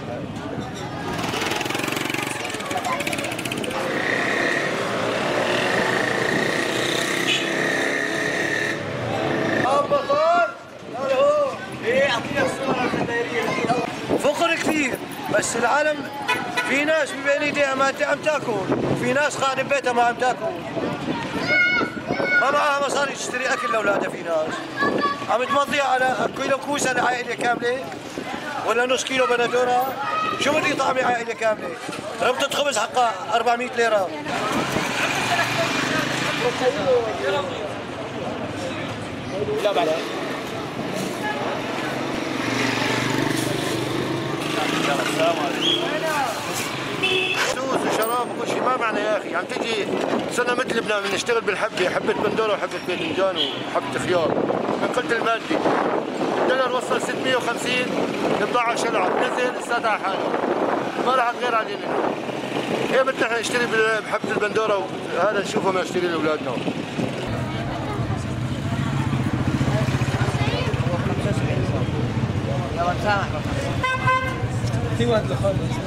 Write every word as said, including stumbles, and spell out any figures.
فقر كثير، بس العالم في ناس بين ايديها ما عم تاكل، وفي ناس قاعده ببيتها ما عم تاكل، ما معها مصاري تشتري اكل لاولادها. في ناس عم تمضيها على كيلو كوسه لعائله كامله ولا نص كيلو بندوره. شو بدي طعمي عائله كامله؟ ربطة خبز حقها أربعمية ليره. لا بعد السلام عليكم. فلوس وشراب وكل شيء ما معنى يا اخي. عم تجي صرنا مثل لبنان بنشتغل بالحبه، حبه بندوره وحبه باذنجان وحبه خيار من قله المادي. الدولار وصل ستمية وخمسين، البضاعه شلعت نزل استاذ على حاله، ما راح غير علينا. هي بدنا احنا نشتري بحبه البندوره وهذا نشوفه ما نشتري لاولادنا. في واحد لخالد